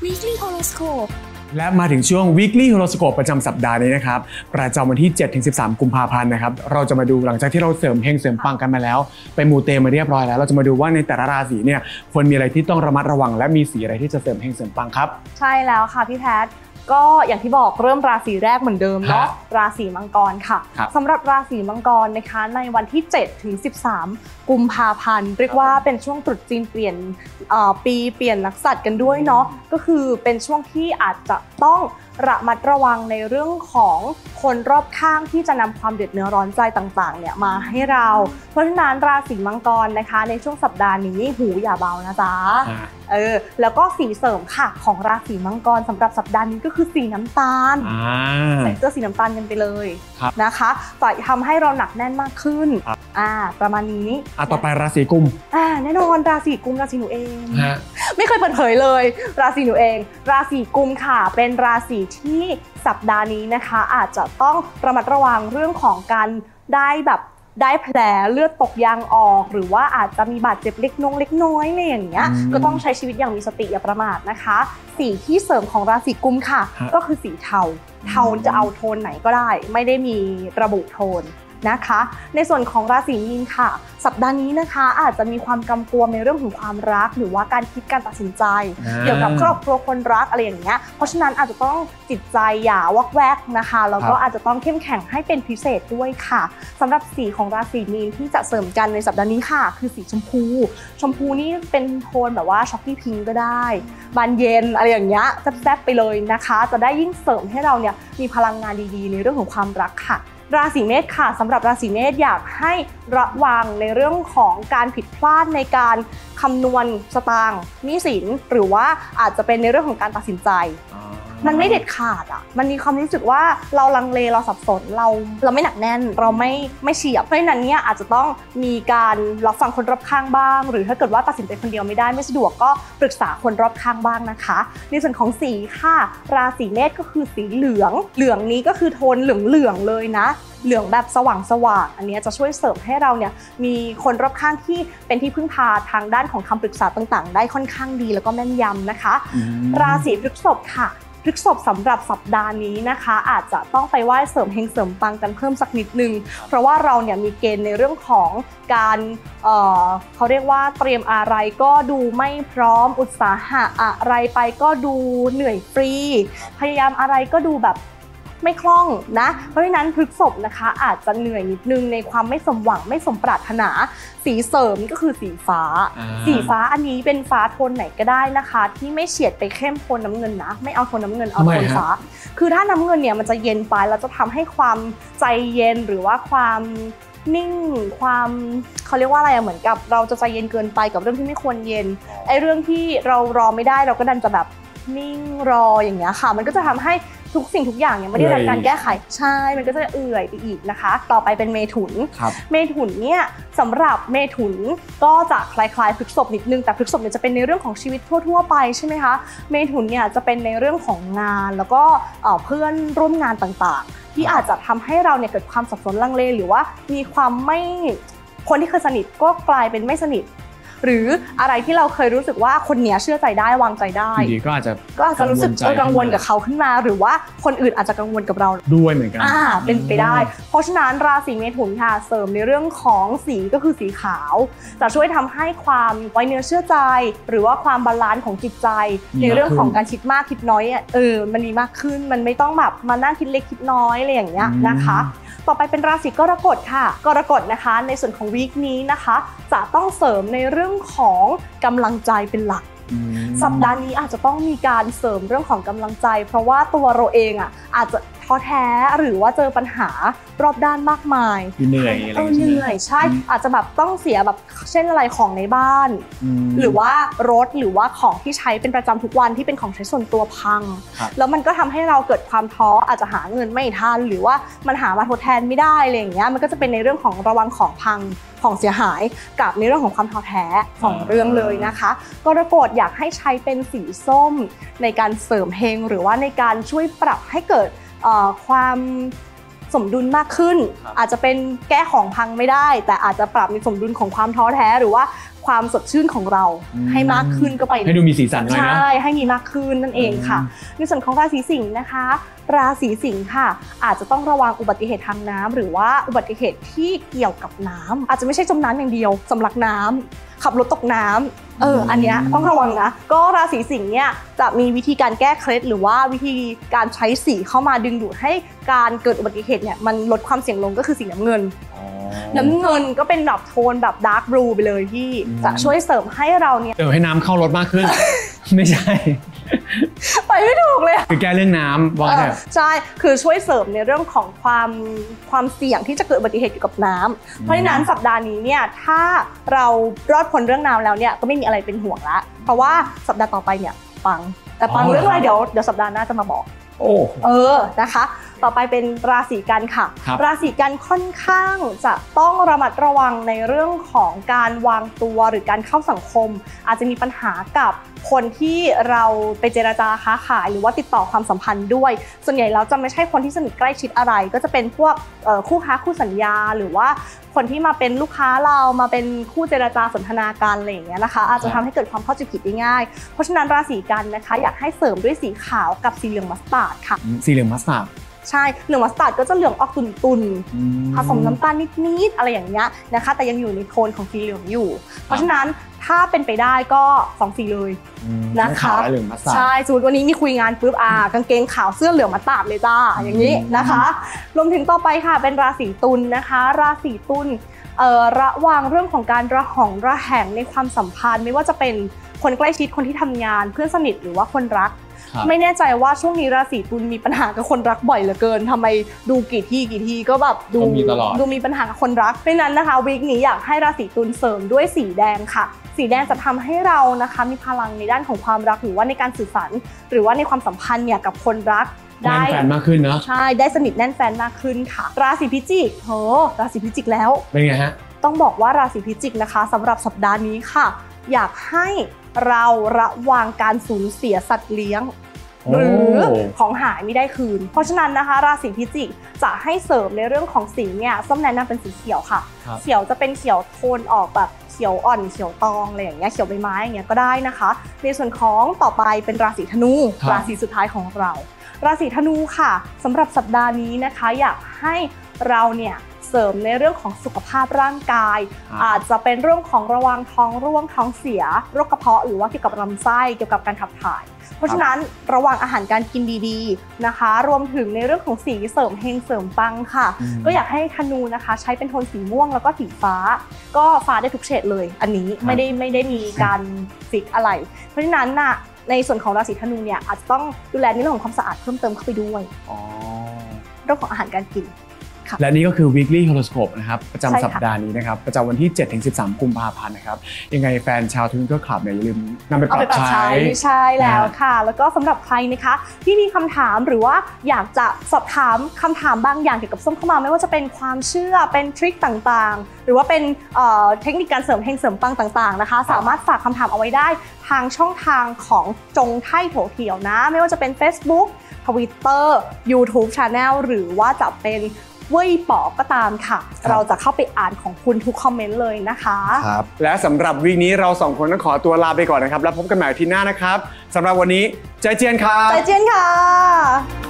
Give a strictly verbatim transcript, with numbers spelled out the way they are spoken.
Weekly Horoscope และมาถึงช่วง Weekly Horoscope ประจำสัปดาห์นี้นะครับประจำวันที่ เจ็ดถึงสิบสาม กุมภาพันธ์นะครับเราจะมาดูหลังจากที่เราเสริมเฮงเสริมปังกันมาแล้วไปมูเตมาเรียบร้อยแล้วเราจะมาดูว่าในแต่ละราศีเนี่ยควรมีอะไรที่ต้องระมัดระวังและมีสีอะไรที่จะเสริมเฮงเสริมปังครับใช่แล้วค่ะพี่แพทก็อย่างที่บอกเริ่มราศีแรกเหมือนเดิมเนาะราศีมังกรค่ะสำหรับราศีมังกรนะคะในวันที่ เจ็ดถึงสิบสาม กุมภาพันธ์เรียกว่าเป็นช่วงตรุษจีนเปลี่ยนปีเปลี่ยนนักษัตริย์กันด้วยเนาะก็คือเป็นช่วงที่อาจจะต้องระมัดระวังในเรื่องของคนรอบข้างที่จะนำความเดือดเนื้อร้อนใจต่างๆเนี่ยมาให้เราเพราะฉะนั้นราศีมังกรนะคะในช่วงสัปดาห์นี้หูอย่าเบานะจ๊ะเออแล้วก็สีเสริมค่ะของราศีมังกรสำหรับสัปดาห์นี้ก็คือสีน้ำตาลใส่เสื้อสีน้ำตาลกันไปเลยนะคะจะทำให้เราหนักแน่นมากขึ้นอ่าประมาณนี้อ่ะต่อไปราศีกุมอ่าแน่นอนราศีกุมราศีหนูเองไม่เคยเปิดเผยเลยราศีหนูเองราศีกุมค่ะเป็นราศีที่สัปดาห์นี้นะคะอาจจะต้องระมัดระวังเรื่องของการได้แบบได้แผลเลือดตกยางออกหรือว่าอาจจะมีบาดเจ็บเล็กน้อยเล็กน้อยอะไรอย่างเงี้ยก็ต้องใช้ชีวิตอย่างมีสติอย่าประมาทนะคะสีที่เสริมของราศีกุมค่ะก็คือสีเทาเทาจะเอาโทนไหนก็ได้ไม่ได้มีระบุโทนนะคะในส่วนของราศีมีนค่ะสัปดาห์นี้นะคะอาจจะมีความกำกวมในเรื่องของความรักหรือว่าการคิดการตัดสินใจเกี่ยวกับครอบครัวคนรักอะไรอย่างเงี้ยเพราะฉะนั้นอาจจะต้องจิตใจอย่าวอกแวกนะคะแล้วก็อาจจะต้องเข้มแข็งให้เป็นพิเศษด้วยค่ะสำหรับสีของราศีมีนที่จะเสริมกันในสัปดาห์นี้ค่ะคือสีชมพูชมพูนี่เป็นโทนแบบว่าช็อกกี้พิงค์ก็ได้บานเย็นอะไรอย่างเงี้ยแซ่บๆไปเลยนะคะจะได้ยิ่งเสริมให้เราเนี่ยมีพลังงานดีๆในเรื่องของความรักค่ะราศีเมษค่ะสำหรับราศีเมษอยากให้ระวังในเรื่องของการผิดพลาดในการคำนวณสตางค์หนี้สินหรือว่าอาจจะเป็นในเรื่องของการตัดสินใจมันไม่เด็ดขาดอ่ะมันมีความรู้สึกว่าเราลังเลเราสับสนเราเราไม่หนักแน่นเราไม่ไม่เฉียบเพราะฉะนั้นเนี่ยอาจจะต้องมีการรับฟังคนรอบข้างบ้างหรือถ้าเกิดว่าตัดสินใจคนเดียวไม่ได้ไม่สะดวกก็ปรึกษาคนรอบข้างบ้างนะคะในส่วนของสีค่ะราศีเมษก็คือสีเหลืองเหลืองนี้ก็คือโทนเหลืองเหลืองเลยนะเหลืองแบบสว่างสว่างอันนี้จะช่วยเสริมให้เราเนี่ยมีคนรอบข้างที่เป็นที่พึ่งพาทางด้านของคำปรึกษาต่างๆได้ค่อนข้างดีแล้วก็แม่นยำนะคะราศีพฤษภค่ะพฤษภสำหรับสัปดาห์นี้นะคะอาจจะต้องไปไหว้เสริมเฮงเสริมปังกันเพิ่มสักนิดนึงเพราะว่าเราเนี่ยมีเกณฑ์ในเรื่องของการเอ่อเขาเรียกว่าเตรียมอะไรก็ดูไม่พร้อมอุตสาหะอะไรไปก็ดูเหนื่อยฟรีพยายามอะไรก็ดูแบบไม่คล่องนะเพราะฉะนั้นพฤษภนะคะอาจจะเหนื่อยนิดนึงในความไม่สมหวังไม่สมปรารถนาสีเสริมก็คือสีฟ้าสีฟ้าอันนี้เป็นฟ้าโทนไหนก็ได้นะคะที่ไม่เฉียดไปเข้มโทนน้ำเงินนะไม่เอาโทนน้ำเงินเอาโทนฟ้าคือถ้าน้ำเงินเนี่ยมันจะเย็นไปแล้วจะทำให้ความใจเย็นหรือว่าความนิ่งความเขาเรียกว่าอะไรอะเหมือนกับเราจะใจเย็นเกินไปกับเรื่องที่ไม่ควรเย็นไอ้เรื่องที่เรารอไม่ได้เราก็ดันจะแบบนิ่งรออย่างเงี้ยค่ะมันก็จะทำให้ทุกสิ่งทุกอย่างเนี่ยไม่ได้รับการแก้ไขใช่มันก็จะเอื่อยไปอีกนะคะต่อไปเป็นเมถุนเมถุนเนี่ยสำหรับเมถุนก็จะคล้ายๆพฤษภนิดนึงแต่พฤษภเนี่ยจะเป็นในเรื่องของชีวิตทั่วๆไปใช่ไหมคะเมถุนเนี่ยจะเป็นในเรื่องของงานแล้วก็เพื่อนร่วมงานต่างๆที่อาจจะทำให้เราเนี่ยเกิดความสับสนลังเลหรือว่ามีความไม่คนที่เคยสนิทก็กลายเป็นไม่สนิทหรืออะไรที่เราเคยรู้สึกว่าคนเนี้ยเชื่อใจได้วางใจได้ก็อาจจะก็อาจจะรู้สึกกังวลกับเขาขึ้นมาหรือว่าคนอื่นอาจจะกังวลกับเราด้วยเหมือนกันอ่าเป็นไปได้เพราะฉะนั้นราศีเมถุนค่ะเสริมในเรื่องของสีก็คือสีขาวจะช่วยทำให้ความไว้เนื้อเชื่อใจหรือว่าความบาลานซ์ของจิตใจในเรื่องของการคิดมากคิดน้อยเออมันมีมากขึ้นมันไม่ต้องแบบมานั่งคิดเล็กคิดน้อยอะไรอย่างเงี้ยนะคะต่อไปเป็นราศีกรกฎค่ะกรกฎนะคะในส่วนของวีคนี้นะคะจะต้องเสริมในเรื่องของกำลังใจเป็นหลักสัปดาห์นี้อาจจะต้องมีการเสริมเรื่องของกำลังใจเพราะว่าตัวเราเองอ่ะอาจจะท้อแท้หรือว่าเจอปัญหารอบด้านมากมายเหนื่อยอะไรเหนื่อยใช่อาจจะแบบต้องเสียแบบเช่นอะไรของในบ้านหรือว่ารถหรือว่าของที่ใช้เป็นประจำทุกวันที่เป็นของใช้ส่วนตัวพังแล้วมันก็ทำให้เราเกิดความท้ออาจจะหาเงินไม่ทันหรือว่ามันหามาทดแทนไม่ได้อะไรอย่างเงี้ยมันก็จะเป็นในเรื่องของระวังของพังของเสียหายกับในเรื่องของความท้อแท้สองเรื่องเลยนะคะกรกฎอยากให้ใช้เป็นสีส้มในการเสริมเฮงหรือว่าในการช่วยปรับให้เกิดความสมดุลมากขึ้นอาจจะเป็นแก้ของพังไม่ได้แต่อาจจะปรับในสมดุลของความท้อแท้หรือว่าความสดชื่นของเราให้มากขึ้นก็ไปให้ดูมีสีสันหน่อยนะใช่ให้มีมากขึ้นนั่นเองค่ะในส่วนของราศีสิงห์นะคะราศีสิงห์ค่ะอาจจะต้องระวังอุบัติเหตุทางน้ำหรือว่าอุบัติเหตุที่เกี่ยวกับน้ำอาจจะไม่ใช่จมน้ำอย่างเดียวสำลักน้ำขับรถตกน้ำเอออันเนี้ยต้องระวังนะก็ราศีสิงห์เนี่ยจะมีวิธีการแก้เคล็ดหรือว่าวิธีการใช้สีเข้ามาดึงดูดให้การเกิดอุบัติเหตุเนี่ยมันลดความเสี่ยงลงก็คือสีน้ำเงินน้ำเงินก็เป็นแบบโทนแบบดาร์กบลูไปเลยที่จะช่วยเสริมให้เราเนี่ยเติมให้น้ำเข้ารถมากขึ้น ไม่ใช่ไปไม่ถูกเลยคือแก้เรื่องน้ำว่าเนี่ยใช่คือช่วยเสริมในเรื่องของความความเสี่ยงที่จะเกิดอุบัติเหตุเกี่ยวกับน้ำเพราะฉะนั้นสัปดาห์นี้เนี่ยถ้าเรารอดพ้นเรื่องน้ำแล้วเนี่ยก็ไม่มีอะไรเป็นห่วงละเพราะว่าสัปดาห์ต่อไปเนี่ยปังแต่ปังเรื่องอะไรเดี๋ยวเดี๋ยวสัปดาห์หน้าจะมาบอกโอ้เออนะคะต่อไปเป็นราศีกันค่ะราศีกันค่อนข้างจะต้องระมัดระวังในเรื่องของการวางตัวหรือการเข้าสังคมอาจจะมีปัญหากับคนที่เราไปเจรจาค้าขายหรือว่าติดต่อความสัมพันธ์ด้วยส่วนใหญ่แล้วจะไม่ใช่คนที่สนิทใกล้ชิดอะไรก็จะเป็นพวกคู่ค้าคู่สัญญาหรือว่าคนที่มาเป็นลูกค้าเรามาเป็นคู่เจรจาสนทนาการอะไรอย่างเงี้ยนะคะอาจจะทำให้เกิดความเข้าใจผิดได้ง่ายเพราะฉะนั้นราศีกันนะคะอยากให้เสริมด้วยสีขาวกับสีเหลืองมัสตาร์ดค่ะสีเหลืองมัสตาร์ดใช่เหลืองมัสตาร์ดก็จะเหลืองออกตุ่นๆผสมน้ำตาลนิดๆอะไรอย่างเงี้ยนะคะแต่ยังอยู่ในโทนของสีเหลืองอยู่เพราะฉะนั้นถ้าเป็นไปได้ก็สองสีเลยนะคะใช่สมมติวันนี้มีคุยงานปุ๊บอ่ากางเกงขาวเสื้อเหลืองมัสตาร์ดเลยจ้าอย่างนี้นะคะรวมถึงต่อไปค่ะเป็นราศีตุลนะคะราศีตุลระวังเรื่องของการระหองระแหงในความสัมพันธ์ไม่ว่าจะเป็นคนใกล้ชิดคนที่ทำงานเพื่อนสนิทหรือว่าคนรักไม่แน่ใจว่าช่วงนี้ราศีตุลมีปัญหากับคนรักบ่อยเหลือเกินทำไมดูกี่ที่กี่ทีก็แบบดูดูมีปัญหากับคนรักเพราะนั้นนะคะวีคนี้อยากให้ราศีตุลเสริมด้วยสีแดงค่ะสีแดงจะทำให้เรานะคะมีพลังในด้านของความรักหรือว่าในการสื่อสารหรือว่าในความสัมพันธ์เนี่ยกับคนรักได้แฟนมากขึ้นเนาะใช่ได้สนิทแน่นแฟนมากขึ้นค่ะราศีพิจิกโหราศีพิจิกแล้วเป็นไงฮะต้องบอกว่าราศีพิจิกนะคะสำหรับสัปดาห์นี้ค่ะอยากให้เราระวังการสูญเสียสัตว์เลี้ยงหรือของหายไม่ได้คืนเพราะฉะนั้นนะคะราศีพิจิกจะให้เสริมในเรื่องของสีเนี่ยส้มแนะนำเป็นสีเขียวค่ะเขียวจะเป็นเขียวโทนออกแบบเขียวอ่อนเขียวตองอะไรอย่างเงี้ยเขียวใบไม้อย่างเงี้ยก็ได้นะคะในส่วนของต่อไปเป็นราศีธนูราศีสุดท้ายของเราราศีธนูค่ะสำหรับสัปดาห์นี้นะคะอยากให้เราเนี่ยเสริมในเรื่องของสุขภาพร่างกายอาจจะเป็นเรื่องของระวังท้องร่วงท้องเสียโรคกระเพาะหรือว่าเกี่ยวกับลำไส้เกี่ยวกับการขับถ่ายเพราะฉะนั้นระวังอาหารการกินดีๆนะคะรวมถึงในเรื่องของสีเสริมเฮงเสริมปังค่ะก็อยากให้ธนูนะคะใช้เป็นโทนสีม่วงแล้วก็สีฟ้าก็ฟ้าได้ทุกเฉดเลยอันนี้ไม่ได้ไม่ได้มีการฟิกอะไรเพราะฉะนั้นน่ะในส่วนของราศีธนูเนี่ยอาจจะต้องดูแลในเรื่องของความสะอาดเพิ่มเติมเข้าไปด้วยเรื่องของอาหารการกินและนี่ก็คือ weekly horoscope นะครับประจำสัปดาห์นี้นะครับประจำวันที่ เจ็ดถึงสิบสาม กุมภาพันธ์นะครับยังไงแฟนชาวทวิงเกิลคลับเนี่ยอย่าลืมนำไปปรับใช้ใช่แล้วค่ะแล้วก็สำหรับใครนะคะที่มีคำถามหรือว่าอยากจะสอบถามคำถามบางอย่างเกี่ยวกับส้มเข้ามาไม่ว่าจะเป็นความเชื่อเป็นทริคต่างๆหรือว่าเป็นเทคนิคการเสริมเฮงเสริมปังต่างๆนะคะสามารถฝากคำถามเอาไว้ได้ทางช่องทางของจงไท่โถเถียวนะไม่ว่าจะเป็น Facebook Twitter YouTube Channel หรือว่าจะเป็นเว่ยป๋อก็ตามค่ะเราจะเข้าไปอ่านของคุณทุกคอมเมนต์เลยนะคะครับและสำหรับวีคนี้เราสองคนต้องขอตัวลาไปก่อนนะครับแล้วพบกันใหม่อาทิตย์หน้านะครับสำหรับวันนี้ใจเจียนค่ะใจเจียนค่ะ